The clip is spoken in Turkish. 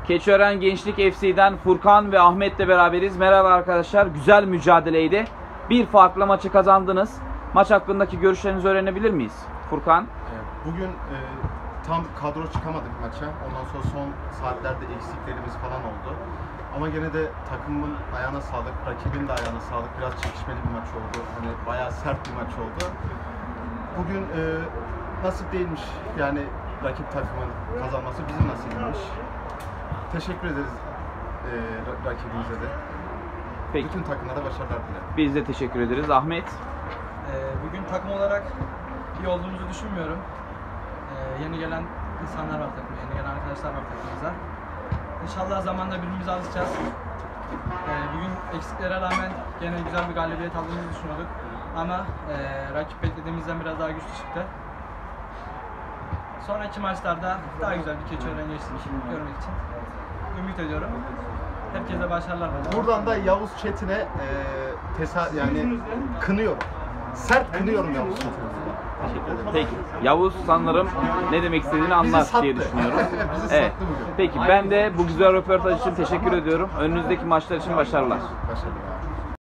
Keçiören Gençlik FC'den Furkan ve Ahmet'le beraberiz. Merhaba arkadaşlar. Güzel mücadeleydi. Bir farklı maçı kazandınız. Maç hakkındaki görüşlerinizi öğrenebilir miyiz? Furkan? Bugün tam kadro çıkamadık maça. Ondan sonra son saatlerde eksiklerimiz falan oldu. Ama gene de takımın ayağına sağlık, rakibin de ayağına sağlık. Biraz çekişmeli bir maç oldu. Hani bayağı sert bir maç oldu. Bugün nasip değilmiş. Yani rakip takımın kazanması bizim nasibimiz. Teşekkür ederiz rakibimize de. Peki. Bütün takımlara başarılar dilerim. Biz de teşekkür ederiz. Ahmet? Bugün takım olarak iyi olduğumuzu düşünmüyorum. Yeni gelen insanlar var takımda, yeni gelen arkadaşlar var takımımıza. İnşallah zamanla birbirimize alışacağız. Bugün eksiklere rağmen gene güzel bir galibiyet aldığımızı düşünüyorduk. Ama rakip beklediğimizden biraz daha güçlü çıktı. Sonraki maçlarda daha güzel bir Keçiören Gençlik görmek için ümit ediyorum. Herkese başarılar. Buradan da Yavuz Çetin'e yani kınıyorum. Sert kınıyorum Yavuz Çetin'i. Peki. Yavuz sanırım ne demek istediğini anlar diye düşünüyorum. Bizi Evet. sattı bugün. Peki ben de bu güzel röportaj için teşekkür ediyorum. Önünüzdeki maçlar için başarılar. Başarılar.